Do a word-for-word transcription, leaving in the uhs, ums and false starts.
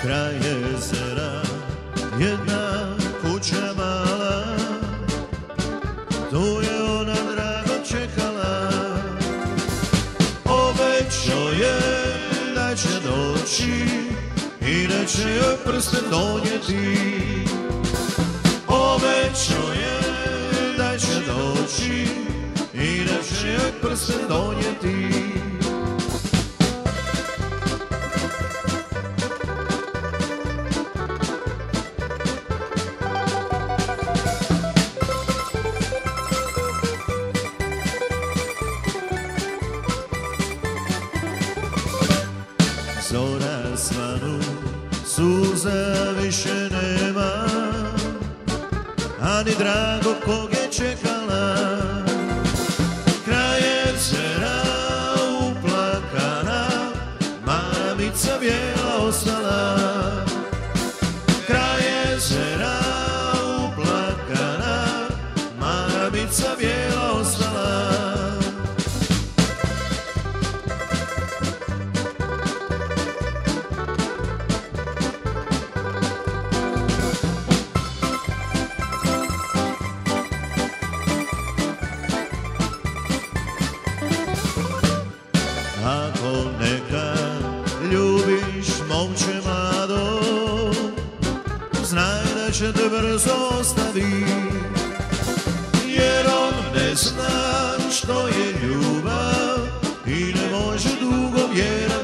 Kraj jezera, jedna kuća mala, tu je ona drago čekala. Obećao je da će doći i da će joj prsten donijeti. Obećao je da će doći i da će joj prsten donijeti. Zora svanu, suza više nema, a ni drago kog je čekala. Kraj jezera uplakana, maramica bijela ostala. Kraj jezera uplakana, maramica bijela ostala. Ako nekad ljubiš momče mlado, znaj da će te brzo ostavi, jer on ne zna što je ljubav i ne može dugo vjerovati.